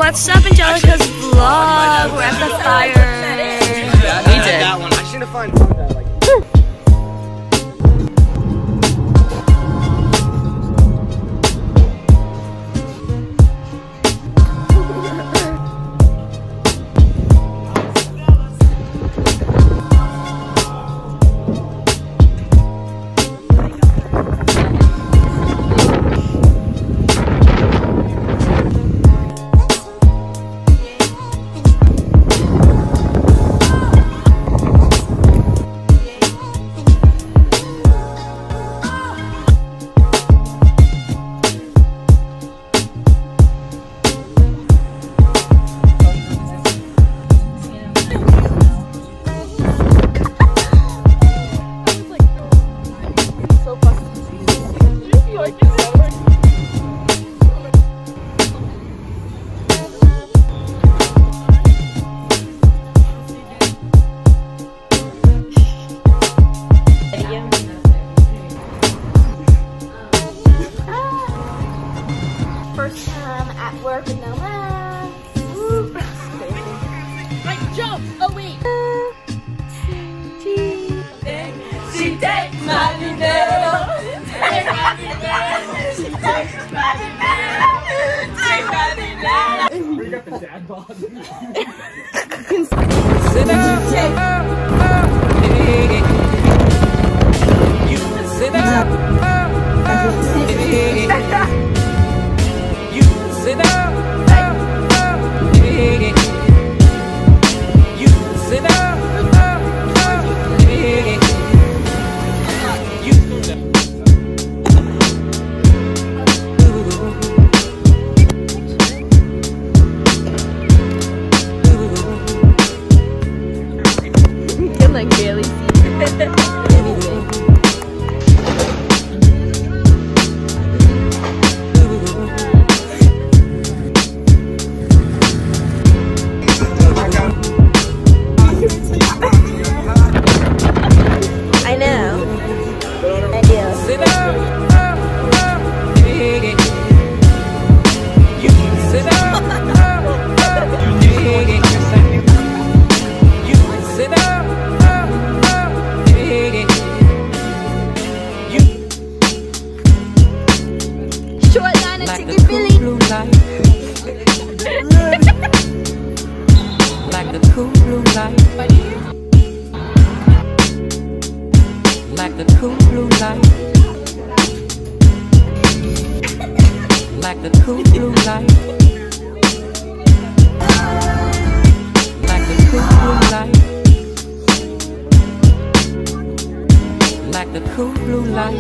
What's up, Angelica's vlog? We're at the fire. We did. That one. I should have found that like. First time at work with no mask. Like jump! Oh wait! She takes my dinero. Take my dinero. She takes my dinero. Take my dinero. We got the dad bod. Sit up. You sit up. You sit up. You sit up. Like barely see anything. I know. I do. Sit up. You sit up. You sit up. Short line of chicken Billy. Like the cool blue light. Like the cool blue light. Like the cool blue light. Like the cool blue light. Like the cool blue light.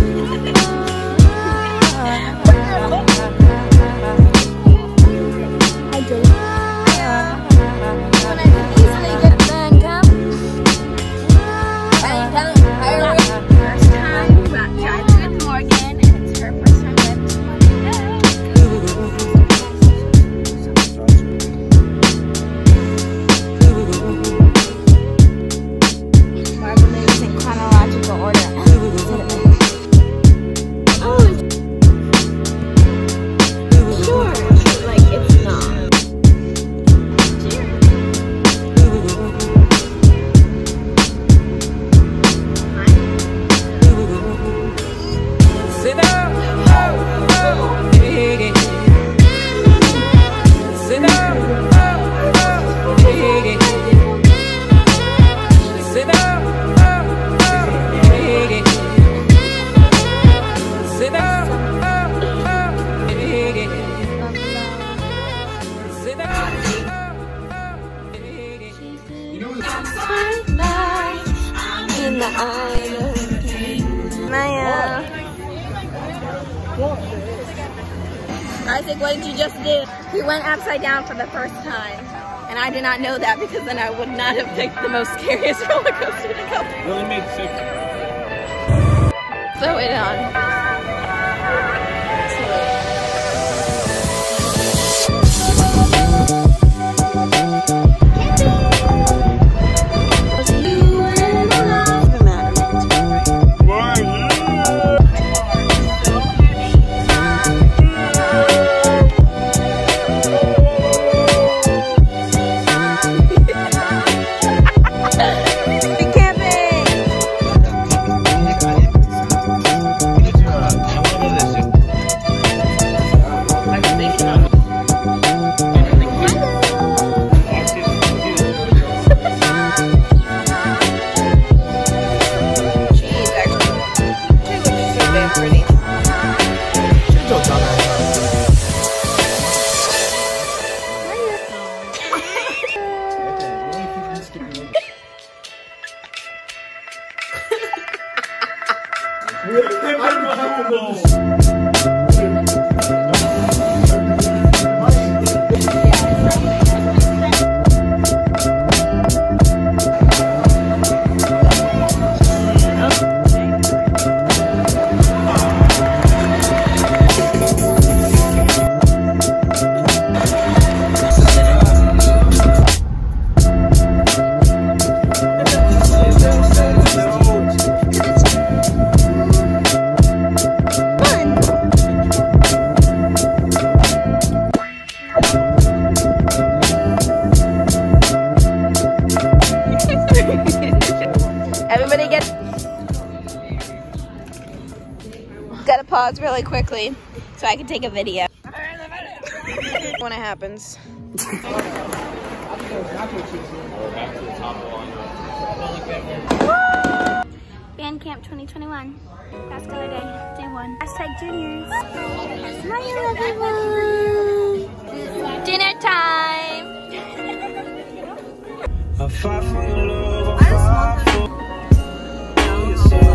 I do. When I can easily get a man come. First time driving with Morgan, and it's her first time driving with Morgan. Marble moves in chronological order. Sure, like it's not. Sit up. Sit up. Sit up. Sit up. Sit up. In the island. Maya. Isaac, what did you just do? He went upside down for the first time. And I did not know that because then I would not have picked the most scariest roller coaster to go. Really made sick. Throw it on. Everybody gotta pause really quickly so I can take a video. When it happens. Band Camp 2021. Last color day, day 1. Hashtag juniors. Smile everyone. Dinner time. I fight for your love, I fight for you.